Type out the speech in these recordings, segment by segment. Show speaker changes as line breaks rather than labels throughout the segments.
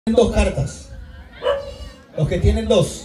dos cartas. Los que tienen dos.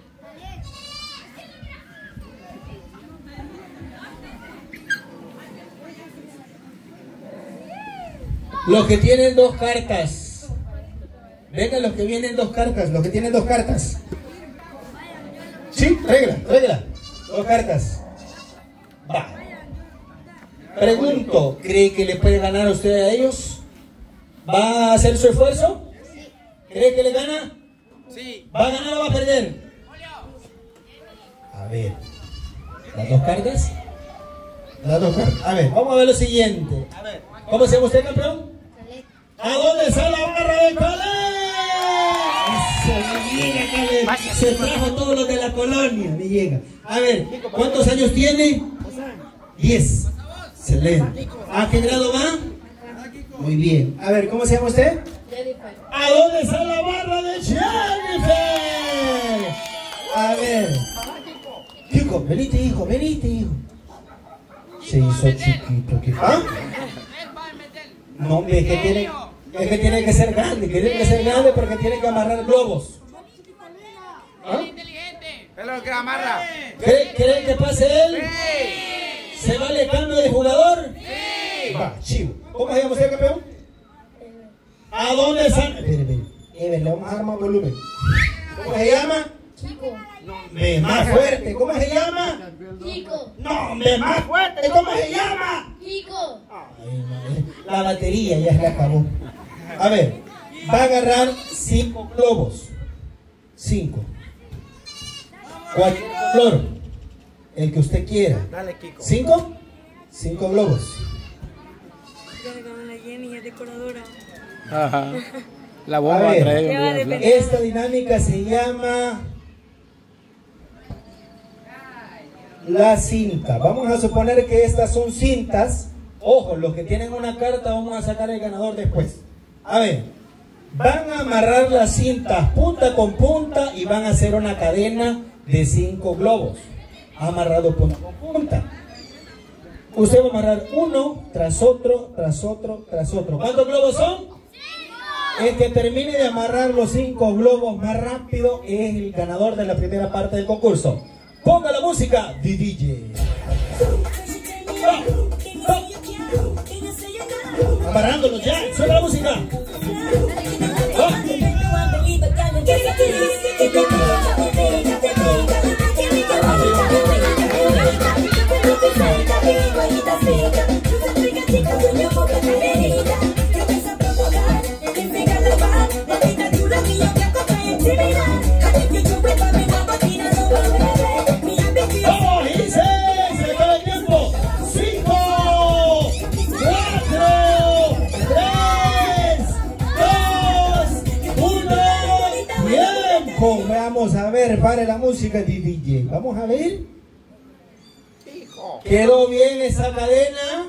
Los que tienen dos cartas. Vengan los que vienen dos cartas. Los que tienen dos cartas. Sí, tráigala. Dos cartas. Va. Pregunto, ¿cree que le puede ganar a usted a ellos? ¿Va a hacer su esfuerzo? ¿Cree que le gana?
Sí.
¿Va a ganar o va a perder? A ver. ¿Las dos cartas? Las dos cartas. A ver, vamos a ver lo siguiente. A ver, ¿cómo se llama usted, campeón? ¿A dónde está la barra de Caleb? Eso, me llega, Caleb. Se trajo todos los de la colonia, me llega. A ver, ¿cuántos años tiene? 10. Excelente. ¿A qué grado va? Muy bien. A ver, ¿cómo se llama usted? ¿A dónde está la barra de Jennifer? A ver. Kiko, venite, hijo. Se hizo chiquito, Kiko. ¿Ah? No, hombre, es que tiene que ser grande. Tiene que ser grande porque tiene que amarrar globos. ¿Ah?
Es lo que amarra.
¿Creen que pase él?
Sí.
¿Se vale cambio de jugador?
Sí.
Va, chivo. ¿Cómo se llama usted, campeón? ¿A dónde está? Espere. Le vamos a dar más volumen. ¿Cómo se llama?
Chico.
Más fuerte. ¿Cómo se llama?
Chico.
No, más fuerte. ¿Cómo se llama?
Chico.
Ay, madre. La batería ya se acabó. A ver, va a agarrar 5 globos. 5. Cualquier color. El que usted quiera.
Dale, Kiko.
5. 5 globos.
La Jenny es decoradora.
Ajá. La
A
bomba
ver,
trae.
esta dinámica se llama la cinta. Vamos a suponer que estas son cintas. Ojo, los que tienen una carta vamos a sacar el ganador después. A ver, van a amarrar las cintas punta con punta y van a hacer una cadena de 5 globos amarrados punta con punta. Usted va a amarrar uno tras otro. ¿Cuántos globos son? El que termine de amarrar los 5 globos más rápido es el ganador de la primera parte del concurso. Ponga la música de DJ. Amarrándolos ya, suena la música. Vamos a ver, pare la música de DJ. Vamos a ver. ¿Quedó bien esa cadena?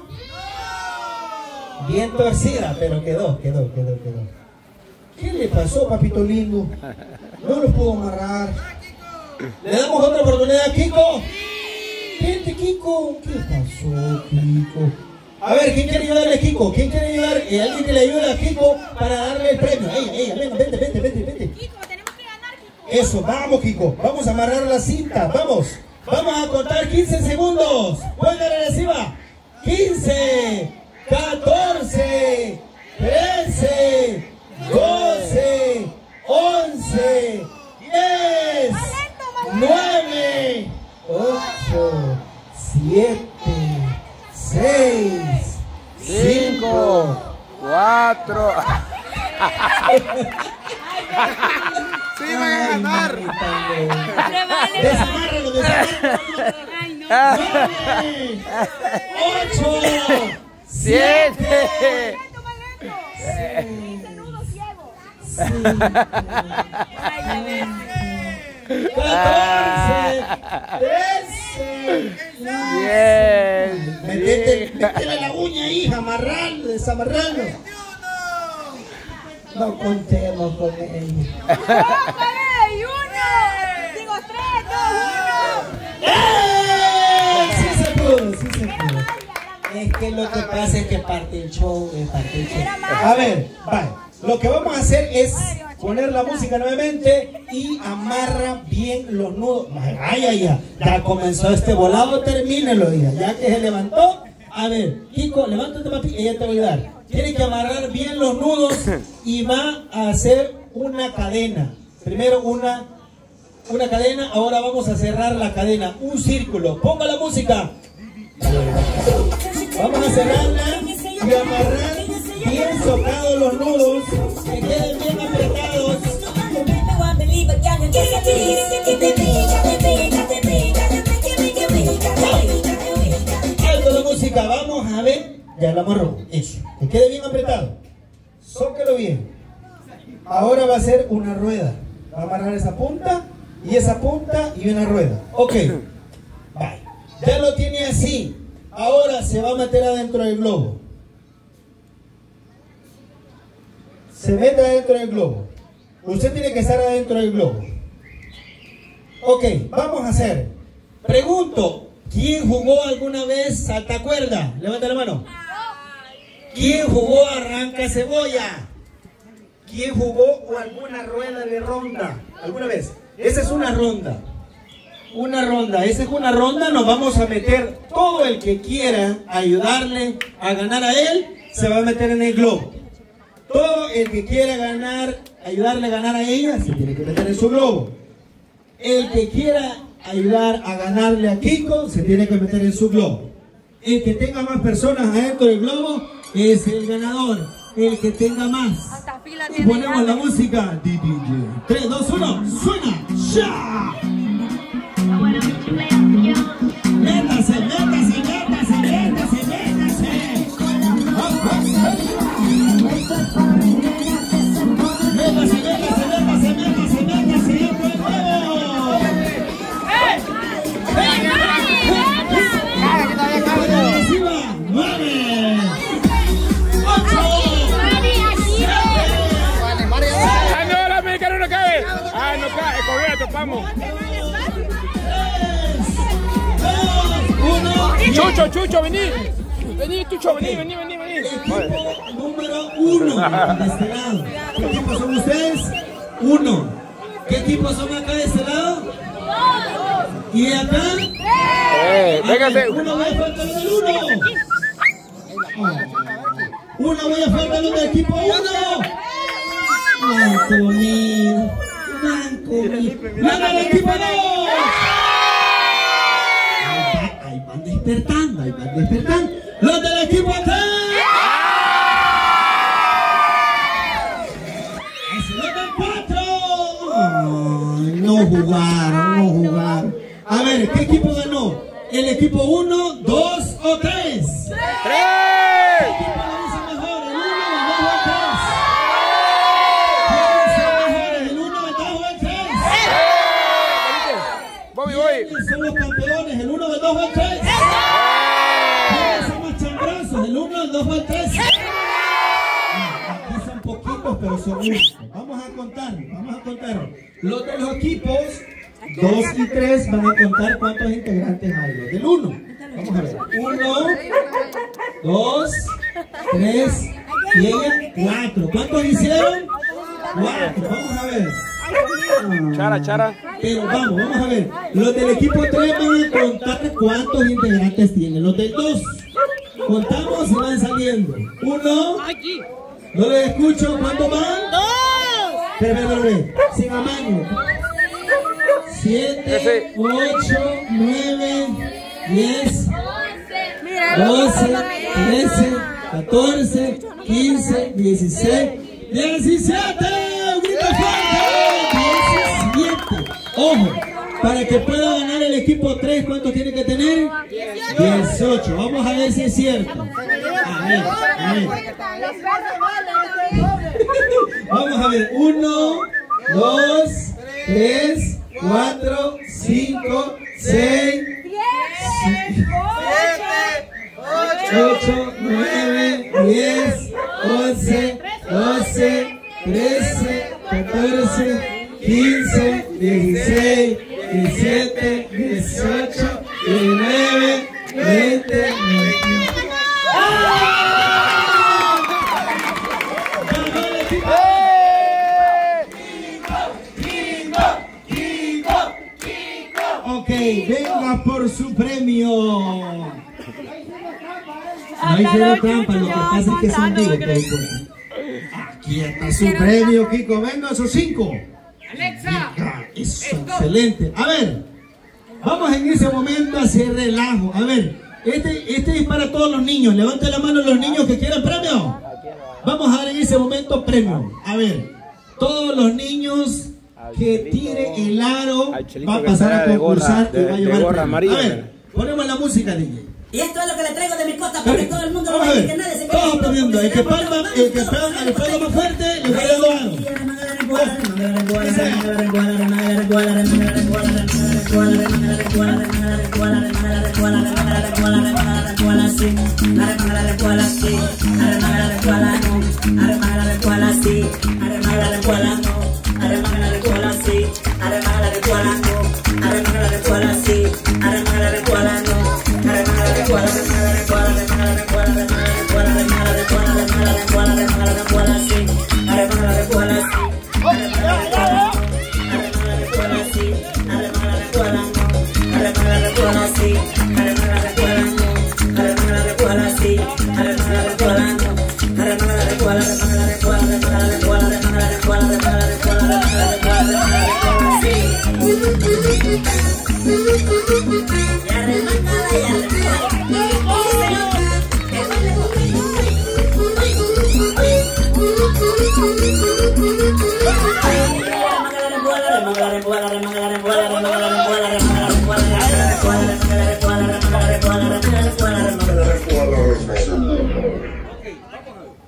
Bien torcida, pero quedó. ¿Qué le pasó, papito lindo? No lo pudo amarrar. ¿Le damos otra oportunidad a Kiko? Vente, Kiko. ¿Qué pasó, Kiko? A ver, ¿quién quiere ayudarle a Kiko? ¿Quién quiere ayudar? Alguien que le ayude a Kiko para darle el premio. Ella, vente. Eso, vamos, Kiko. Vamos a amarrar la cinta. Vamos a contar 15 segundos. Cuenta regresiva. 15, 14, 13, 12, 11, 10, 9, 8, 7, 6, 5,
4.
Sí, van a ganar.
Desamárralo.
Ay, no.
9, 8,
7.
14, 13,
10.
Métele la uña, hija, amarrarlo, desamarrarlo. No contemos con ella.
¡Ay, uno! Digo 3, 2, 1.
Sí se pudo. Es que lo que pasa es que parte el show, A ver, vale. Lo que vamos a hacer es poner la música nuevamente y amarra bien los nudos. Ya comenzó este volado, termínelo, ya que se levantó. A ver, Kiko, levántate, papi, ella te va a ayudar. Tiene que amarrar bien los nudos y va a hacer una cadena. Primero una cadena, ahora vamos a cerrar la cadena, un círculo. Ponga la música. Vamos a cerrarla y amarrar bien socados los nudos, que queden bien apretados. Alto la música, vamos a ver. Ya la amarró, eso, que quede bien apretado. Zóquelo bien. Ahora va a ser una rueda. Va a amarrar esa punta y una rueda. Ok, bye. Ya lo tiene así. Ahora se va a meter adentro del globo. Se mete adentro del globo. Usted tiene que estar adentro del globo. Ok, vamos a hacer. Pregunto, ¿quién jugó alguna vez saltacuerda? Levanta la mano. ¿Quién jugó arranca cebolla? ¿Quién jugó alguna rueda de ronda alguna vez? Esa es una ronda. Esa es una ronda. Nos vamos a meter, todo el que quiera ayudarle a ganar a él, se va a meter en el globo. Todo el que quiera ayudarle a ganar a ella, se tiene que meter en su globo. El que quiera ayudar a ganarle a Kiko, se tiene que meter en su globo. El que tenga más personas adentro del globo es el ganador. El que tenga más. Y ponemos la música. 3, 2, 1, suena. ¡Ya! Métase.
Vamos. Chucho, vení. Vení, Chucho, vení.
Equipo número 1 de este lado. ¿Qué equipo son ustedes? 1. ¿Qué equipo son acá de este lado? 2. ¿Y de acá?
Véngase.
Uno voy a faltar del 1. Uno voy a faltar del equipo 1. Manco mío. ¡Gana el equipo 2! Ahí van despertando. ¡Los del equipo 3! ¡Los del 4! ¡Ay, no jugaron! A ver, ¿qué equipo ganó? ¿El equipo 1, 2 o 3?
3.
¿Qué equipo lo hizo mejor? ¿El 1, el 2 o el 3? ¿Quiénes son los campeones? ¿El 1, el 2 o el 3? ¿Quiénes son más chambrosos? ¿El 1, el 2 o el 3? Aquí son poquitos, pero son muchos. Vamos a contar. Los de los equipos 2 y 3 van a contar cuántos integrantes hay. Los del 1. Vamos a ver. 1, 2, 3 y ella 4. ¿Cuántos hicieron? 4. Vamos a ver.
Chara.
Pero vamos a ver. Los del equipo 3 van a contar cuántos integrantes tienen. Los del 2. Contamos y van saliendo. 1. No les escucho. ¿Cuántos van? 2. Pero. Sin amaño. 7, 8, 9, 10, 12, 13, 14, 15, 16, 17. ¡Grita fuerte! 17. Ojo, para que pueda ganar el equipo 3, ¿cuánto tiene que tener? 18. Vamos a ver si es cierto. A ver. Vamos a ver. 1, 2, 3, 4, 5, 6, 8, 9, 10, 11, 12, 13, 14, 15, 16, 17, 18, 19, 20, 21. Ok, venga por su premio. No hicieron trampa, lo que pasa es que son vivos. Aquí está su premio, Kiko. Venga, esos 5.
Alexa.
Eso, excelente. A ver, vamos en ese momento a hacer relajo. A ver, este es para todos los niños. Levanten la mano los niños que quieran premio. Vamos a dar en ese momento premio. A ver, todos los niños que tire el aro va a pasar a concursar y va a llevar premio. A ver, ponemos la música, DJ.
Y esto es lo que le traigo de mi costa para que todo el mundo lo
Vamos a
vea y
ver,
que nadie se quede.
todos poniendo, el que palma más fuerte, le voy a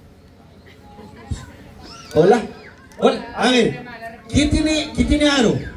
Hola. Hola. A ver, ¿quién tiene aro?